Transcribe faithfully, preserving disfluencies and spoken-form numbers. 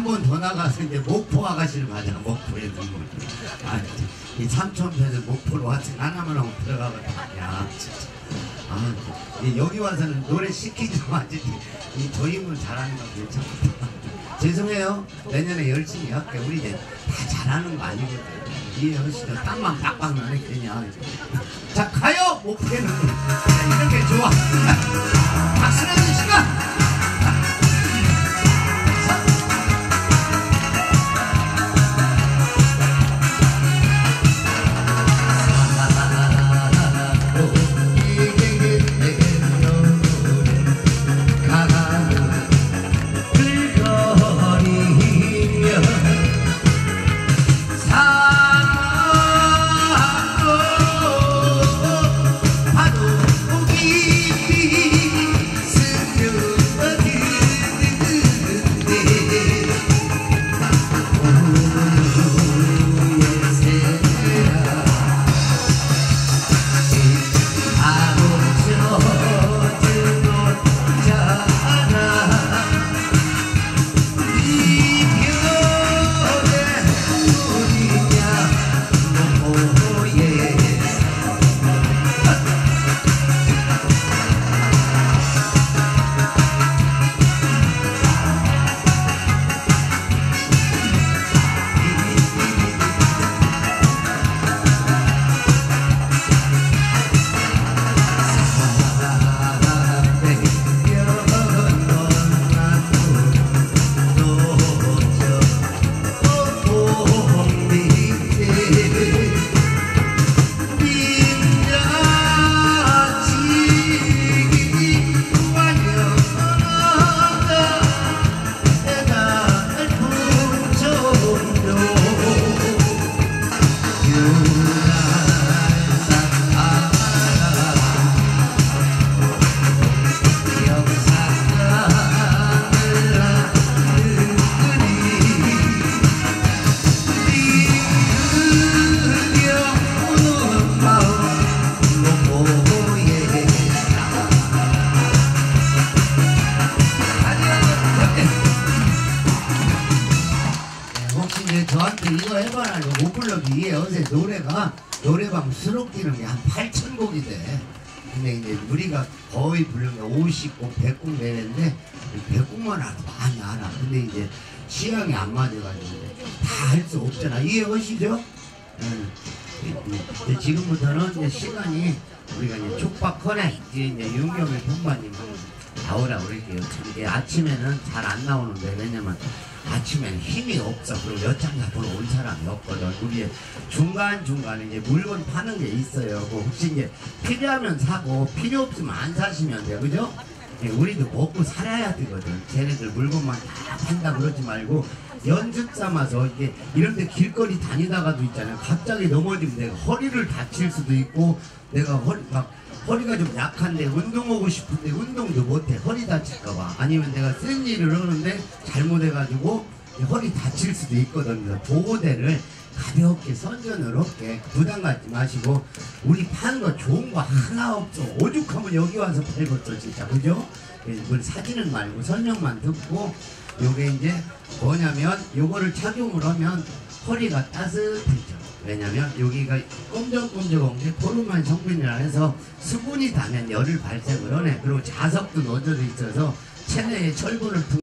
번 더 나가서 이제 목포 아가씨를 가자. 목포에 눈물. 아, 이 삼천표에서 목포로 와서 하나만 하고 들어가거든. 야, 진짜. 아, 여기 와서는 노래 시키지 마지. 이 조임을 잘하는 거 괜찮다. 죄송해요. 내년에 열심히 할게. 우리 이제 다 잘하는 거 아니거든. 이해하시죠? 땀만 빡빡 나네 그냥. 자, 가요. 목포에는 이런 게 좋아. 박수 내는 시간. 저한테 이거 해봐라. 못 불러기. 이게 어제 노래가 노래방 수록기는 한 팔천 곡이 돼. 근데 이제 우리가 거의 부르는 게 오십 곡, 백 곡 내는데 백 곡만 알아도 많이 알아. 근데 이제 취향이 안 맞아가지고 다 할 수 없잖아. 이해하시죠? 응. 이제 지금부터는 이제 시간이 우리가 이제 촉박하네. 이제 이제 윤경일 본관님 나오라 그럴게요. 이게 아침에는 잘 안 나오는데 왜냐면 아침에는 힘이 없어. 그리고 여창 잡으러 온 사람이 없거든. 우리 중간중간에 이제 물건 파는 게 있어요. 뭐 혹시 이제 필요하면 사고 필요 없으면 안 사시면 돼요. 그죠? 예, 우리도 먹고 살아야 되거든. 쟤네들 물건만 다 판다 그러지 말고 연습 삼아서 이게 이런데 길거리 다니다가도 있잖아요. 갑자기 넘어지면 내가 허리를 다칠 수도 있고 내가 허리 막 허리가 좀 약한데 운동하고 싶은데 운동도 못해. 허리 다칠까봐. 아니면 내가 센 일을 하는데 잘못해가지고 허리 다칠 수도 있거든요. 보호대를 가볍게 선전스럽게 부담 갖지 마시고 우리 파는 거 좋은 거 하나 없어. 오죽하면 여기 와서 팔겠어 진짜. 그죠? 이걸 사진은 말고 설명만 듣고 요게 이제 뭐냐면 요거를 착용을 하면 허리가 따뜻해져. 왜냐면 여기가 꼼적꼼적한 게 포르만 성분이라 해서 수분이 닿으면 열을 발생을 하네. 그리고 자석도 넣어져 있어서 체내에 철분을